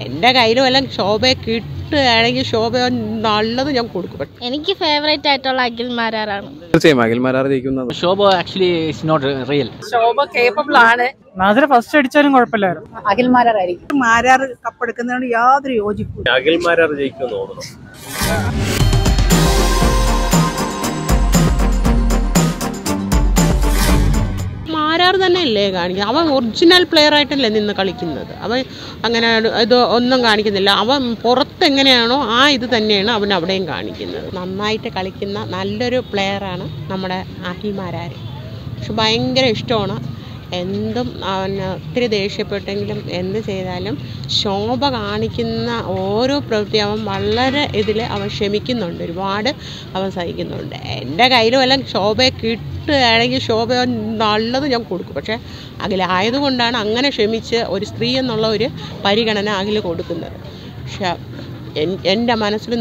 എൻ്റെ കയ്യിൽ വല്ല ശോഭയെ കിട്ടുകയാണെങ്കിൽ ശോഭ നല്ലത് ഞാൻ കൊടുക്കും. എനിക്ക് ഫേവറേറ്റ് ആയിട്ടുള്ള അഖിൽ മാരാറാണ്. തീർച്ചയായും അഖിൽ മാരാർ ജയിക്കുന്നത്. Shobha actually is not real. Shobha capable ആണ്. നാദിര ഫസ്റ്റ് അടിച്ചാലും കുഴപ്പമില്ലായിരുന്നു. അഖിൽ മാരാറായിരിക്കും. മാരാർ കപ്പെടുക്കുന്നതിനോട് യാതൊരു യോജിപ്പില്ല. അഖിൽ മാരാർ ജയിക്കുമെന്ന് തോന്നുന്നു. മാരാർ തന്നെയല്ലേ കാണിക്കുന്നത്. അവൻ ഒറിജിനൽ പ്ലെയർ ആയിട്ടല്ലേ നിന്ന് കളിക്കുന്നത്. അവൻ അങ്ങനെ ഇത് ഒന്നും കാണിക്കുന്നില്ല. അവൻ പുറത്തെങ്ങനെയാണോ ആ ഇത് തന്നെയാണ് അവൻ അവിടെയും കാണിക്കുന്നത്. നന്നായിട്ട് കളിക്കുന്ന നല്ലൊരു പ്ലെയറാണ് നമ്മുടെ അഖിൽ മാരാർ. പക്ഷെ ഭയങ്കര ഇഷ്ടമാണ്. എന്തും അവന് ഒത്തിരി ദേഷ്യപ്പെട്ടെങ്കിലും എന്ത് ചെയ്താലും ശോഭ കാണിക്കുന്ന ഓരോ പ്രവൃത്തി അവൻ വളരെ ഇതിൽ അവൻ ക്ഷമിക്കുന്നുണ്ട്. ഒരുപാട് അവൻ സഹിക്കുന്നുണ്ട്. എൻ്റെ കയ്യിൽ വല്ല ശോഭയെ കിട്ടുകയാണെങ്കിൽ ശോഭ നല്ലത് ഞാൻ കൊടുക്കും. പക്ഷേ അഖിലായതുകൊണ്ടാണ് അങ്ങനെ ക്ഷമിച്ച് ഒരു സ്ത്രീ എന്നുള്ള ഒരു പരിഗണന അഖിൽ കൊടുക്കുന്നത്. പക്ഷെ എൻ്റെ മനസ്സിൽ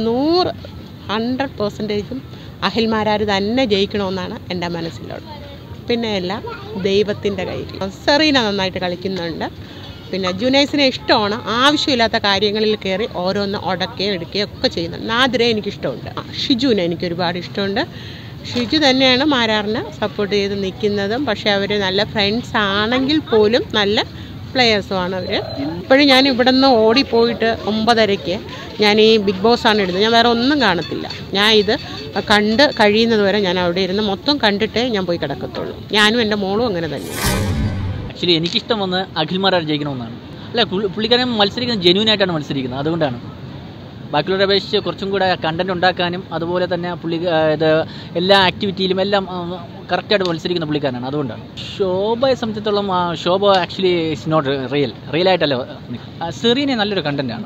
100% അഖിൽ മാരാർ തന്നെ ജയിക്കണമെന്നാണ് എൻ്റെ മനസ്സിലുള്ളത്. പിന്നെ എല്ലാം ദൈവത്തിൻ്റെ കയ്യിൽ. സെറീന നന്നായിട്ട് കളിക്കുന്നുണ്ട്. പിന്നെ ജുനൈസിനെ ഇഷ്ടമാണ്. ആവശ്യമില്ലാത്ത കാര്യങ്ങളിൽ കയറി ഓരോന്ന് ഉടക്കുകയും എടുക്കുകയും ഒക്കെ ചെയ്യുന്നുണ്ട്. നാദിരെ എനിക്കിഷ്ടമുണ്ട്. ഷിജുവിനെ എനിക്കൊരുപാട് ഇഷ്ടമുണ്ട്. ഷിജു തന്നെയാണ് മാരാറിനെ സപ്പോർട്ട് ചെയ്ത് നിൽക്കുന്നതും. പക്ഷേ അവർ നല്ല ഫ്രണ്ട്സ് ആണെങ്കിൽ പോലും നല്ല പ്ലെയേഴ്സുമാണ് അവർ. ഇപ്പോഴും ഞാൻ ഇവിടെ നിന്ന് ഓടിപ്പോയിട്ട് 9:30 ഞാൻ ഈ ബിഗ് ബോസ് ആണ് ഇടുന്നത്. ഞാൻ വേറെ ഒന്നും കാണത്തില്ല. ഞാൻ ഇത് കണ്ട് കഴിയുന്നത് വരെ ഞാൻ അവിടെ ഇരുന്ന് മൊത്തം കണ്ടിട്ടേ ഞാൻ പോയി കിടക്കത്തുള്ളൂ. ഞാനും എൻ്റെ മോളും അങ്ങനെ തന്നെ. ആക്ച്വലി എനിക്കിഷ്ടം വന്ന് അഖിൽ മാരാർ ജയിക്കണമെന്നാണ്. അല്ല, പുള്ളിക്കാരൻ മത്സരിക്കുന്നത് ജെന്യൂൻ ആയിട്ടാണ് മത്സരിക്കുന്നത്. അതുകൊണ്ടാണ് ബാക്കിയുള്ളവരെ അപേക്ഷിച്ച് കുറച്ചും കൂടെ കണ്ടന്റ് ഉണ്ടാക്കാനും അതുപോലെ തന്നെ ഇത് എല്ലാ ആക്ടിവിറ്റിയിലും എല്ലാം കറക്റ്റായിട്ട് മത്സരിക്കുന്ന പുള്ളിക്കാരനാണ്. അതുകൊണ്ടാണ് ശോഭയെ സംബന്ധിച്ചിടത്തോളം Shobha actually is not real ആയിട്ടല്ല. സെറീനെ നല്ലൊരു കണ്ടന്റാണ്.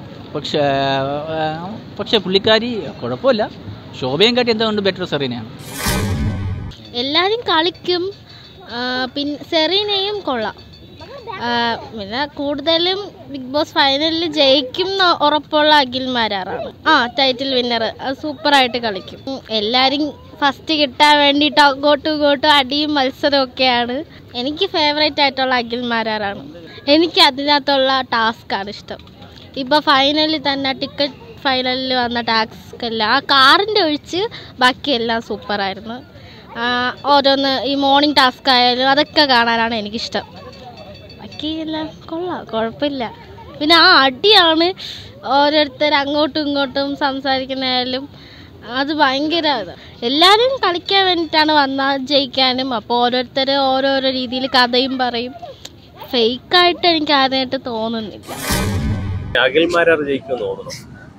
പക്ഷേ പുള്ളിക്കാരി കുഴപ്പമില്ല. ശോഭയും കാട്ടി എന്തുകൊണ്ട് ബെറ്റർ സെറീനയാണ്. എല്ലാവരും കളിക്കും. പിന്നെ സെറീനയും കൊള്ളാം. പിന്നെ കൂടുതലും ബിഗ് ബോസ് ഫൈനലിൽ ജയിക്കും ഉറപ്പുള്ള അഖിൽ മാരാറാണ്. Title winner. അത് സൂപ്പറായിട്ട് കളിക്കും. എല്ലാവരും ഫസ്റ്റ് കിട്ടാൻ വേണ്ടിയിട്ട് അങ്ങോട്ടും ഇങ്ങോട്ടും അടിയും മത്സരവും ഒക്കെയാണ്. എനിക്ക് ഫേവറേറ്റ് ആയിട്ടുള്ള അഖിൽ മാരാറാണ്. എനിക്ക് അതിനകത്തുള്ള ടാസ്ക്കാണ് ഇഷ്ടം. ഇപ്പോൾ ഫൈനലിൽ തന്നെ ടിക്കറ്റ് ഫൈനലിൽ വന്ന ടാസ്ക് അല്ല, ആ കാറിൻ്റെ ഒഴിച്ച് ബാക്കിയെല്ലാം സൂപ്പറായിരുന്നു. ഓരോന്ന് ഈ മോർണിംഗ് ടാസ്ക് ആയാലും അതൊക്കെ കാണാനാണ് എനിക്കിഷ്ടം. ബാക്കിയെല്ലാം കൊള്ളാം, കുഴപ്പമില്ല. പിന്നെ ആ അടിയാണ് ഓരോരുത്തർ അങ്ങോട്ടും ഇങ്ങോട്ടും സംസാരിക്കുന്നതായാലും അത് ഭയങ്കര എല്ലാവരും കളിക്കാൻ വേണ്ടിയിട്ടാണ് വന്നാൽ ജയിക്കാനും. അപ്പോൾ ഓരോരുത്തർ ഓരോരോ രീതിയിൽ കഥയും പറയും. ഫേക്കായിട്ട് എനിക്ക് ആദ്യമായിട്ട് തോന്നുന്നില്ല. അഖിൽ മാരാർ ജയിക്കുമെന്ന് തോന്നുന്നു.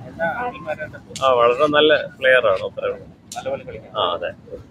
വളരെ നല്ല പ്ലെയർ ആണ്. അതെ,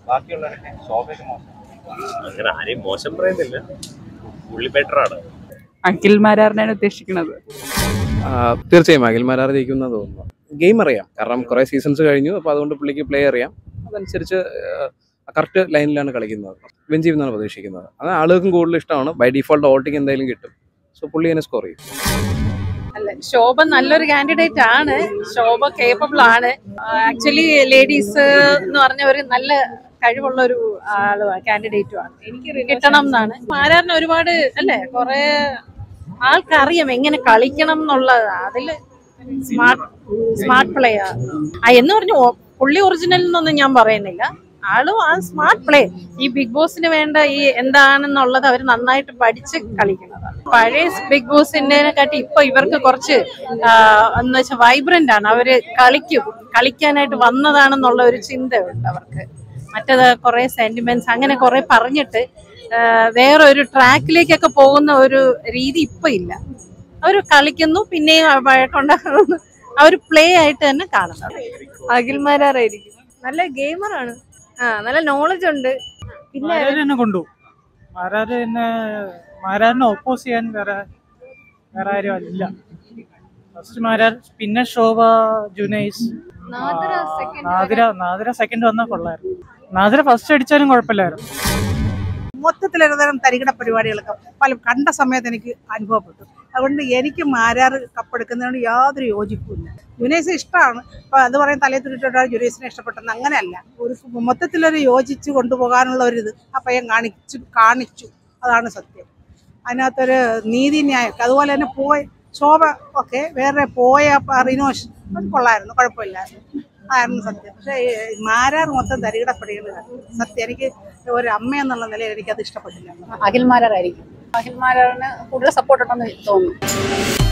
അങ്ങനെ ആരെയും മോശം പറയുന്നില്ല. പുള്ളി ബെറ്റർ ആണ്. അഖിൽ മാരാറിനാണ് ഉദ്ദേശിക്കുന്നത്. തീർച്ചയായും അഖിൽ മാരാർ ജയിക്കുമെന്ന് തോന്നുന്നു. ഗെയിം അറിയാം, കാരണം കുറെ സീസൺസ് കഴിഞ്ഞു. അപ്പോൾ അതുകൊണ്ട് പുള്ളിക്ക് പ്ലേ അറിയാം. അതനുസരിച്ച് കറക്റ്റ് ലൈനിലാണ് കളിക്കുന്നത്. വിൻ ചെയ്യുമെന്നാണ് പ്രതീക്ഷിക്കുന്നത്. അത് ആളുകൾക്കും കൂടുതൽ ഇഷ്ടമാണ്. ബൈ ഡിഫോൾട്ട് വോട്ടിംഗ് എന്തായാലും കിട്ടും. സോ പുള്ളി തന്നെ സ്കോർ ചെയ്യും. അല്ല, ശോഭ നല്ലൊരു കാൻഡിഡേറ്റ് ആണ്. ശോഭ കേപ്പബിൾ ആണ്. ആക്ച്വലി ലേഡീസ് എന്ന് പറഞ്ഞ ഒരു നല്ല കഴിവുള്ള ഒരു കാൻഡിഡേറ്റുമാണ്. എനിക്ക് കിട്ടണം എന്നാണ്. മാരാറിന് ഒരുപാട് അല്ലേ, കുറെ ആൾക്കറിയാം എങ്ങനെ കളിക്കണം എന്നുള്ളത്. അതില് സ്മാർട്ട് പ്ലെയർ എന്ന് പറഞ്ഞു പുള്ളി ഒറിജിനൽ എന്നൊന്നും ഞാൻ പറയുന്നില്ല. ആളും ആ സ്മാർട്ട് പ്ലേ. ഈ ബിഗ് ബോസിന് വേണ്ട ഈ എന്താണെന്നുള്ളത് അവർ നന്നായിട്ട് പഠിച്ച് കളിക്കുന്നതാണ്. പഴയ ബിഗ് ബോസിനെ കാട്ടി ഇപ്പൊ ഇവർക്ക് കുറച്ച് എന്ന് വെച്ചാൽ വൈബ്രന്റ് ആണ്. അവര് കളിക്കാനായിട്ട് വന്നതാണെന്നുള്ള ഒരു ചിന്തയുണ്ട് അവർക്ക്. മറ്റേത് കുറെ സെന്റിമെന്റ്സ് അങ്ങനെ കുറെ പറഞ്ഞിട്ട് വേറെ ഒരു ട്രാക്കിലേക്കൊക്കെ പോകുന്ന ഒരു രീതി ഇപ്പൊ ഇല്ല. അവർ കളിക്കുന്നു, പിന്നെയും വഴക്കുണ്ടാകുന്നു. അവർ പ്ലേ ആയിട്ട് തന്നെ കാണുന്നത്. അഖിൽ മാരാറായിരിക്കും. നല്ല ഗെയിമറാണ്. നല്ല നോളജ് ഉണ്ട്. പിന്നെ കൊണ്ടുപോകും. മാരാറിനെ ഒപ്പോസ് ചെയ്യാൻ വേറെ ആരും ഇല്ല. ഫസ്റ്റ് മാരാർ, പിന്നെ ശോഭ, ജുനൈസ്, നാദിര സെക്കൻഡ് വന്നാൽ കൊള്ളായിരുന്നു. നാദിര ഫസ്റ്റ് അടിച്ചാലും കുഴപ്പമില്ലായിരുന്നു. മൊത്തത്തിലൊരുതരം തരികിട പരിപാടികളൊക്കെ പല കണ്ട സമയത്ത് എനിക്ക് അനുഭവപ്പെട്ടു. അതുകൊണ്ട് എനിക്ക് മാരാർ കപ്പെടുക്കുന്നതിനോട് യാതൊരു യോജിപ്പുമില്ല. ജുനൈസ് ഇഷ്ടമാണ്. അപ്പോൾ അത് പറയാൻ തലയിൽ തുരിട്ടാണ് ജുനൈസിനെ ഇഷ്ടപ്പെട്ടെന്ന്. അങ്ങനെയല്ല, ഒരു മൊത്തത്തിലൊരു യോജിച്ച് കൊണ്ടുപോകാനുള്ള ഒരിത് ആ പയ്യൻ കാണിച്ചു. അതാണ് സത്യം. അതിനകത്തൊരു നീതിന്യായം. അതുപോലെ തന്നെ ശോഭ ഒക്കെ വേറെ പോയ റിനോഷ് അത് കൊള്ളായിരുന്നു, കുഴപ്പമില്ലായിരുന്നു, ആയിരുന്നു സത്യം. പക്ഷേ മാരാർ മൊത്തം തരികിടപ്പെടുകയാണ് സത്യം. എനിക്ക് ഒരു അമ്മ എന്നുള്ള നിലയിൽ എനിക്കത് ഇഷ്ടപ്പെട്ടില്ല. അഖിൽ മാരാറായിരിക്കും. അഖിൽ മാരാറിന് കൂടുതൽ സപ്പോർട്ട് ഉണ്ടെന്ന് തോന്നുന്നു.